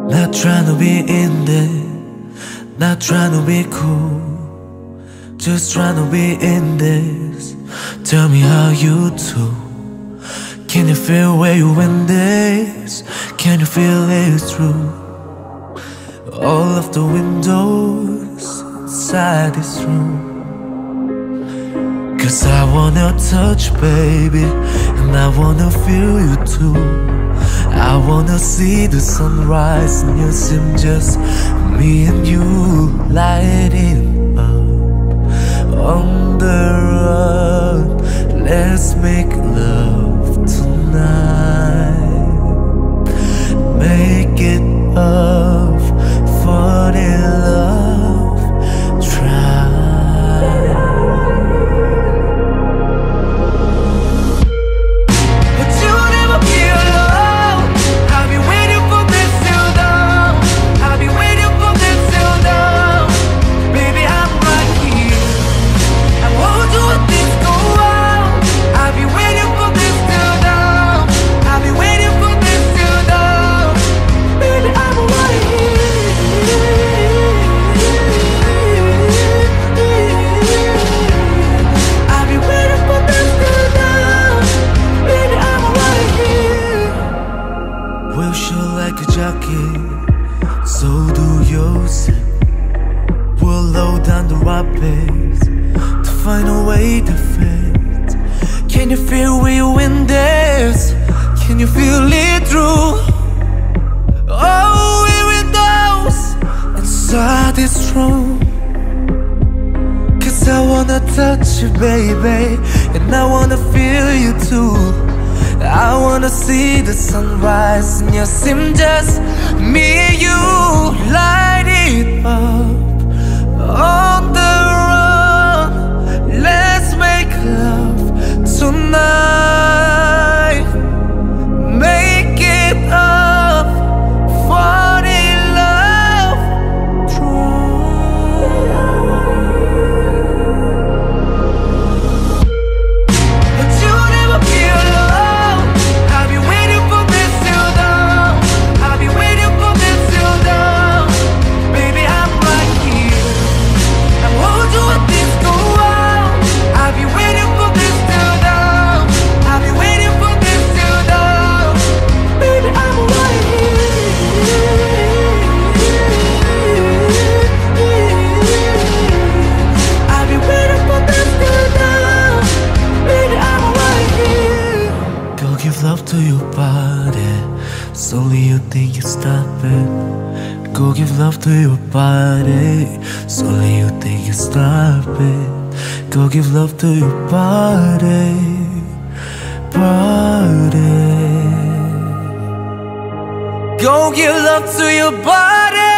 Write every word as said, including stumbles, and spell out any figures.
Not trying to be in there, not trying to be cool, just trying to be in this. Tell me how you do. Can you feel where you in this? Can you feel it's true? All of the windows inside this room. Cause I wanna touch, baby, and I wanna feel you too. I wanna see the sunrise and you seem just me and you lighting up on the road. Let's make love tonight. Make it up, fall in love, try. But you never be alone. I'll be waiting for this till dawn. I'll be waiting for this till dawn. Baby, I'm right here. I won't do what things go on. I'll be waiting for this till dawn. I'll be waiting for this till dawn. Baby, I'm right here. I'll be waiting for this till dawn. Baby, I'm right here. We'll show like a jockey, so do yours. We'll low down the rapids to find a way to fit. Can you feel where you in this? Can you feel it through? Oh, we're in those inside this room. Cause I wanna touch you, baby, and I wanna feel you too. I wanna see the sunrise and you seem just me and you light it up on the run. Let's make love tonight. Make it up, fall in love, try. But you never be alone. I'll be waiting for this till dawn. I'll be waiting for this till dawn. Baby, I'm right here. I won't do what things go on. I'll be waiting for this till dawn. I'll be waiting for this till dawn. Baby, I'm right here. I'll be waiting for this till dawn. Baby, I'm right here. Go give love to your body. It's only you think you stop it. Go give love to your body. It's only you think you stop it. Go give love to your body, body. Go give love to your body.